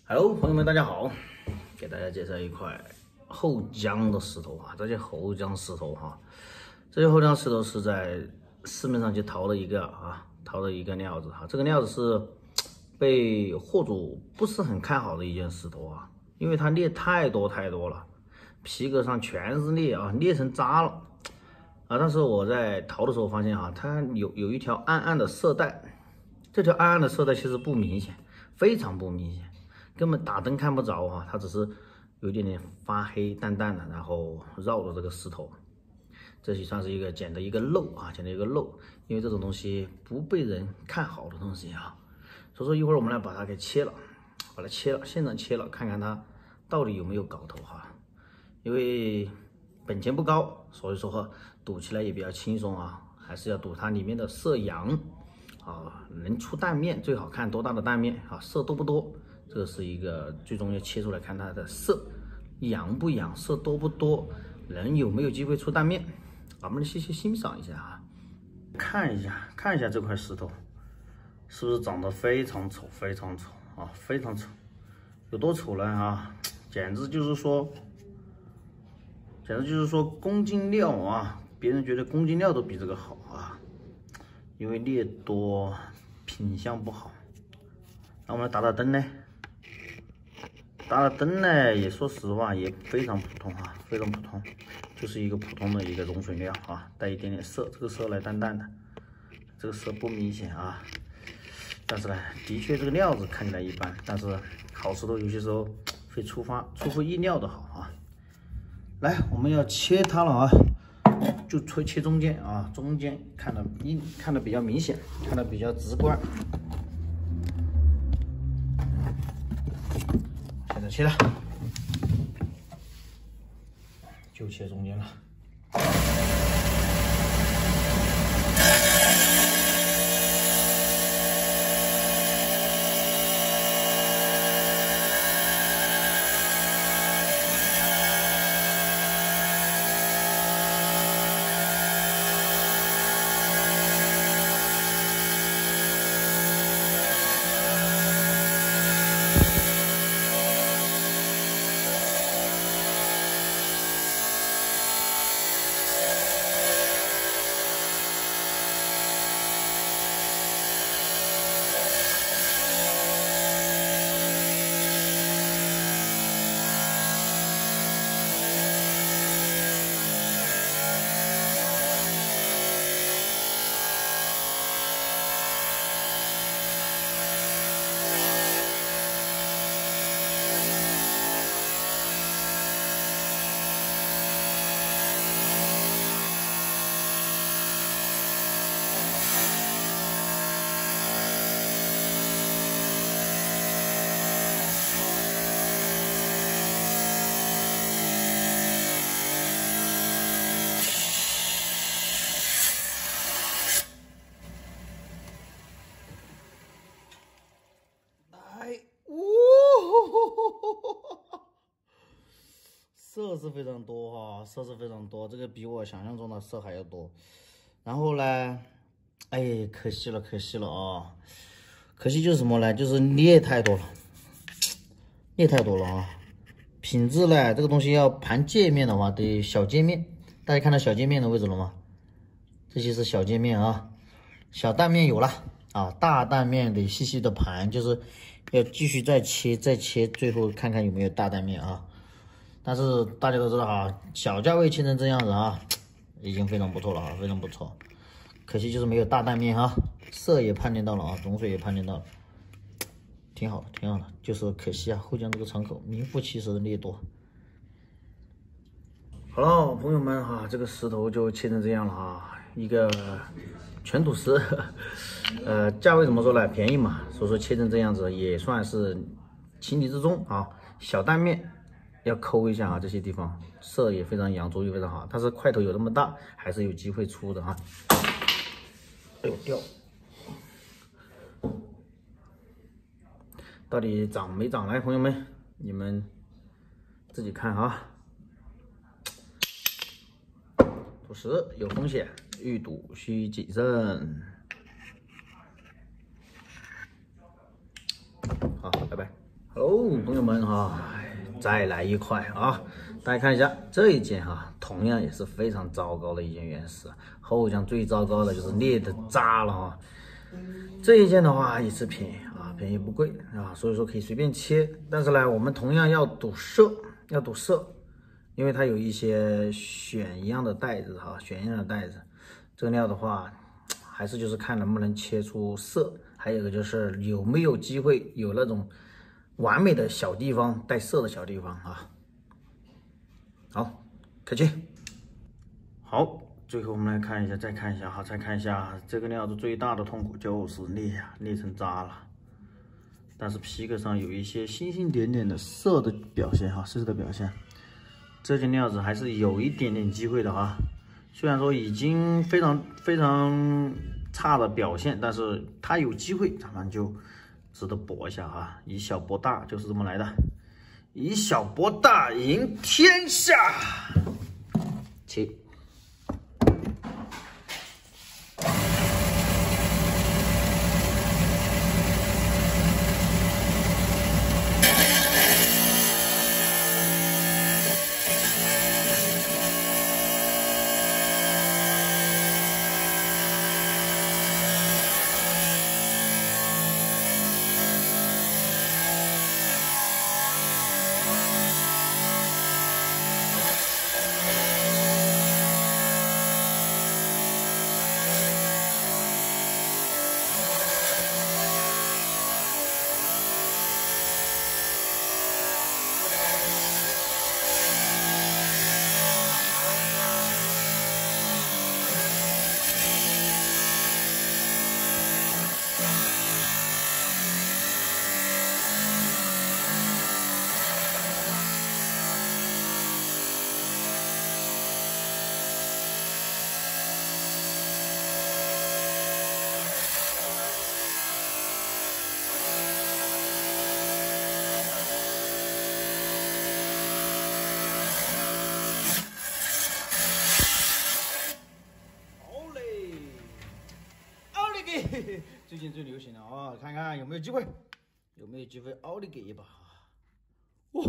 Hello， 朋友们，大家好，给大家介绍一块后江的石头啊，这些后江石头哈，这些后江石头是在市面上去淘的一个料子哈，这个料子是被货主不是很看好的一件石头啊，因为它裂太多了，皮革上全是裂啊，裂成渣了啊。但是我在淘的时候发现哈，它有一条暗暗的色带，这条暗暗的色带其实不明显，非常不明显。根本打灯看不着啊，它只是有一点点发黑淡淡的，然后绕着这个石头，这也算是一个捡的一个漏啊，捡的一个漏，因为这种东西不被人看好的东西啊，所以说一会儿我们来把它给切了，现场切了，看看它到底有没有搞头哈，因为本钱不高，所以说赌起来也比较轻松啊，还是要赌它里面的色阳啊，能出蛋面最好看多大的蛋面啊，色多不多。这个是一个最终要切出来看它的色阳不阳，色多不多，人有没有机会出蛋面，我们来细细欣赏一下啊，看一下这块石头是不是长得非常丑啊，非常丑，有多丑呢啊，简直就是说公斤料啊，别人觉得公斤料都比这个好啊，因为裂多，品相不好。那我们来打打灯呢？打了灯呢，也说实话也非常普通啊，非常普通，就是一个普通的一个溶水料啊，带一点点色，这个色来淡淡的，这个色不明显啊。但是呢，的确这个料子看起来一般，但是好石头有些时候会出乎意料的好啊。来，我们要切它了啊，就切中间啊，中间看得比较明显，看得比较直观。切了，就切中间了。色是非常多哈，色是非常多，这个比我想象中的色还要多。然后呢，哎，可惜了啊！可惜就是什么呢？就是裂太多了啊！品质呢，这个东西要盘界面的话，得小界面。大家看到小界面的位置了吗？这些是小界面啊，小蛋面有了啊，大蛋面得细细的盘，就是要继续再切，最后看看有没有大蛋面啊。但是大家都知道啊，小价位切成这样子啊，已经非常不错了啊，非常不错。可惜就是没有大蛋面啊，色也判定到了啊，溶水也判定到了，挺好的，就是可惜啊，后江这个敞口名副其实的裂多。好了，朋友们哈，这个石头就切成这样了啊，一个全土石，价位怎么说呢？便宜嘛，所以说切成这样子也算是情理之中啊。小蛋面要抠一下啊，这些地方色也非常阳，着也非常好，但是块头有那么大，还是有机会出的啊。哎呦掉，到底长没长来，朋友们，你们自己看啊。土石有风险，遇堵需谨慎。好，拜拜。Hello。 朋友们哈，再来一块啊！大家看一下这一件哈，同样也是非常糟糕的一件原石。后将最糟糕的就是裂的渣了哈。这一件的话也是便宜啊，便宜不贵啊，所以说可以随便切。但是呢，我们同样要堵色，因为它有一些选一样的带子哈，选一样的带子。这个料的话，还是就是看能不能切出色，还有一个就是有没有机会有那种完美的小地方带色的小地方啊。好，开切。好，最后我们来看一下，再看一下这个料子最大的痛苦就是裂成渣了。但是皮革上有一些星星点点的色的表现哈，色的表现。这件料子还是有一点点机会的啊，虽然说已经非常差的表现，但是它有机会，咱们就值得搏一下啊！以小博大就是这么来的，以小博大赢天下。切。最近最流行的啊，看看有没有机会，奥利给一把。哇，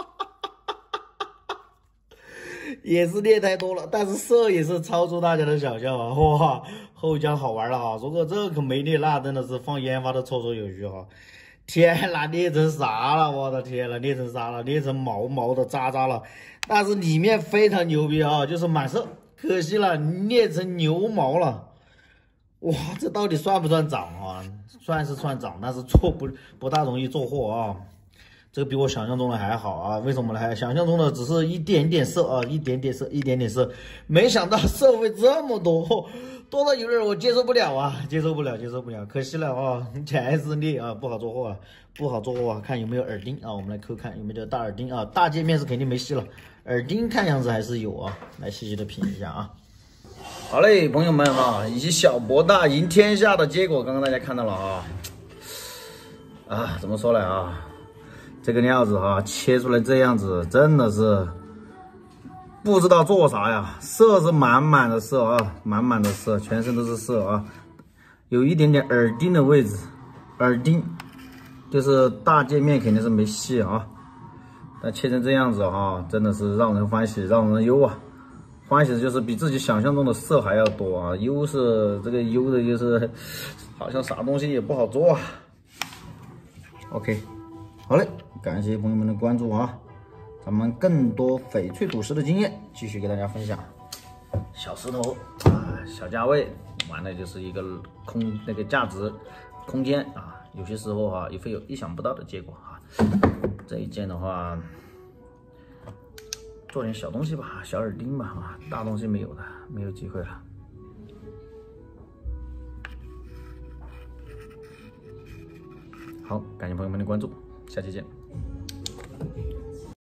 也是裂太多了，但是色也是超出大家的想象啊！哇，后姜好玩了啊！如果这可没裂，那真的是放烟花都绰绰有余哈！天呐，裂成啥了？我的天呐，裂成啥了？裂成毛毛的渣渣了，但是里面非常牛逼啊，就是满色，可惜了，裂成牛毛了。哇，这到底算不算涨啊？算是算涨，但是不大容易做货啊。这个比我想象中的还好啊。为什么呢？想象中的只是一点点色啊，一点点色，没想到色会这么多，多到有点我接受不了啊，接受不了，可惜了啊，全是裂啊，不好做货啊，看有没有耳钉啊，我们来抠看有没有这大耳钉啊，大界面是肯定没戏了，耳钉看样子还是有啊，来细细的品一下啊。好嘞，朋友们哈，以小博大赢天下的结果，刚刚大家看到了啊，怎么说呢啊？这个料子哈，切出来这样子，真的是不知道做啥呀。色是满满的色啊，满满的色，全身都是色啊，有一点点耳钉的位置，耳钉就是大界面肯定是没戏啊。但切成这样子啊，真的是让人欢喜，让人忧啊。欢喜的就是比自己想象中的色还要多啊，忧是这个忧的就是好像啥东西也不好做啊。OK， 好嘞，感谢朋友们的关注啊，咱们更多翡翠赌石的经验继续给大家分享。小石头啊，小价位，玩的就是一个那个价值空间啊，有些时候啊也会有意想不到的结果啊。这一件的话。做点小东西吧，小耳钉吧啊，大东西没有了，没有机会了。好，感谢朋友们的关注，下期见。